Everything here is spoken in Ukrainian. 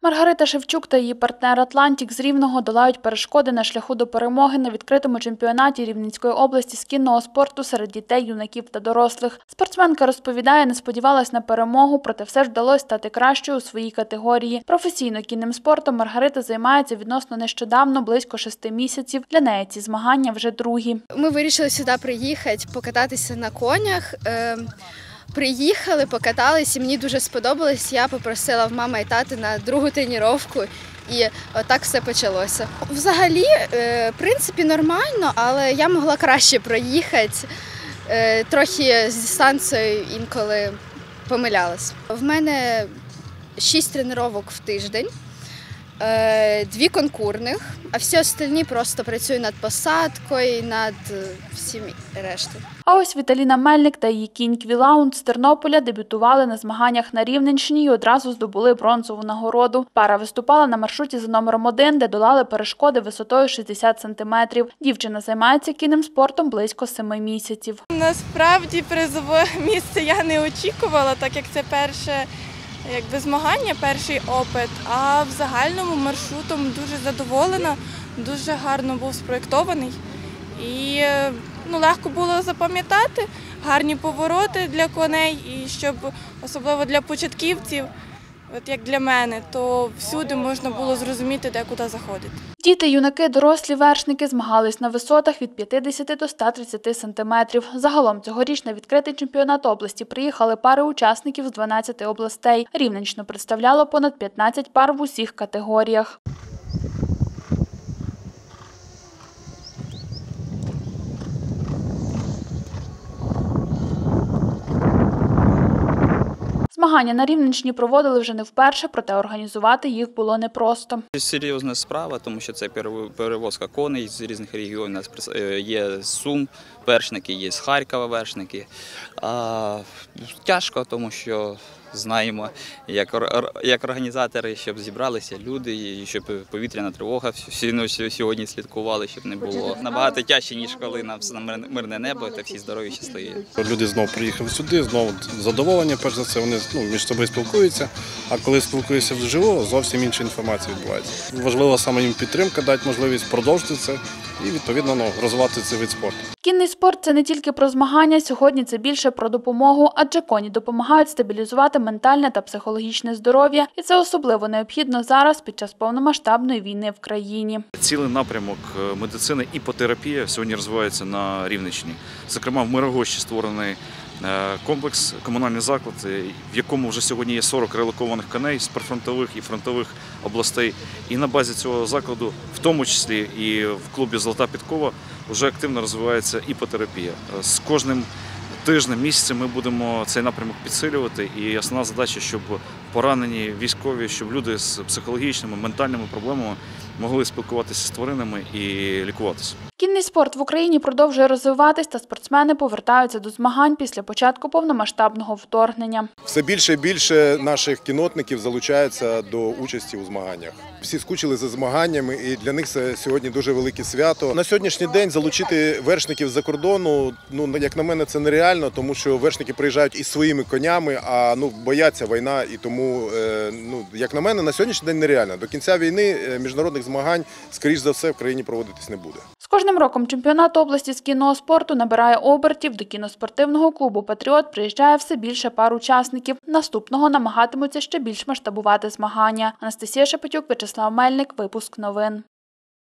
Маргарита Шевчук та її партнер «Атлантік» з Рівного долають перешкоди на шляху до перемоги на відкритому чемпіонаті Рівненської області з кінного спорту серед дітей, юнаків та дорослих. Спортсменка розповідає, не сподівалась на перемогу, проте все ж вдалося стати кращою у своїй категорії. Професійно кінним спортом Маргарита займається відносно нещодавно, близько 6 місяців. Для неї ці змагання вже другі. Ми вирішили сюди приїхати, покататися на конях. Приїхали, покатались, і мені дуже сподобалось. Я попросила в мами і тати на другу тренування, і отак все почалося. Взагалі, в принципі, нормально, але я могла краще проїхати. Трохи з дистанцією інколи помилялась. В мене 6 тренувань в тиждень, 2 конкурних, а всі остальні просто працюю над посадкою, над всім рештою. А ось Віталіна Мельник та її кінь Квілаунд з Тернополя дебютували на змаганнях на Рівненщині і одразу здобули бронзову нагороду. Пара виступала на маршруті за номером 1, де долали перешкоди висотою 60 сантиметрів. Дівчина займається кінним спортом близько 7 місяців. Насправді призове місце я не очікувала, так як це перше змагання, перший опит, а в загальному маршрутом дуже задоволена, дуже гарно був спроєктований і легко було запам'ятати, гарні повороти для коней і щоб, особливо для початківців, от як для мене, то всюди можна було зрозуміти, де куди заходити. Діти, юнаки, дорослі вершники змагались на висотах від 50 до 130 сантиметрів. Загалом цьогоріч на відкритий чемпіонат області приїхали пари учасників з 12 областей. Рівненщину представляло понад 15 пар в усіх категоріях. Змагання на Рівненщині проводили вже не вперше, проте організувати їх було непросто. Серйозна справа, тому що це перевозка коней з різних регіонів. У нас є з Сум вершники, є з Харкова вершники. Тяжко, тому що знаємо, як організатори, щоб зібралися люди, і щоб повітряна тривога всю ніч сьогодні слідкували, щоб не було набагато тяжче, ніж коли на мирне небо та всі здорові, щасливі. Люди знову приїхали сюди, знову задоволення, перш за все, вони між собою спілкуються, а коли спілкуються вживу, зовсім інша інформація відбувається. Важливо саме їм підтримка, дати можливість продовжити це і, відповідно, розвивати цей вид спорту. Кінний спорт – це не тільки про змагання, сьогодні це більше про допомогу, адже коні допомагають стабілізувати ментальне та психологічне здоров'я, і це особливо необхідно зараз під час повномасштабної війни в країні. Цілий напрямок медицини – іпотерапія сьогодні розвивається на Рівненщині. Зокрема, в Мирогощі створений комплекс, комунальний заклад, в якому вже сьогодні є 40 релокованих коней з прифронтових і фронтових областей. І на базі цього закладу, в тому числі і в клубі «Золота підкова», вже активно розвивається іпотерапія. З кожним тижнем, місяцем ми будемо цей напрямок підсилювати. І основна задача, щоб поранені військові, щоб люди з психологічними, ментальними проблемами могли спілкуватися з тваринами і лікуватися. Кінний спорт в Україні продовжує розвиватись, та спортсмени повертаються до змагань після початку повномасштабного вторгнення. Все більше і більше наших кіннотників залучаються до участі у змаганнях. Всі скучили за змаганнями, і для них це сьогодні дуже велике свято. На сьогоднішній день залучити вершників з-за кордону, як на мене, це нереально, тому що вершники приїжджають із своїми конями, а бояться війна, і тому, як на мене, на сьогоднішній день нереально. До кінця війни міжнародних змагань, скоріш за все, в країні проводитись не буде. З кожним роком чемпіонат області з кінного спорту набирає обертів. До кіноспортивного клубу «Патріот» приїжджає все більше пар учасників. Наступного намагатимуться ще більш масштабувати змагання. Анастасія Шепетюк, Вячеслав Мельник. Випуск новин.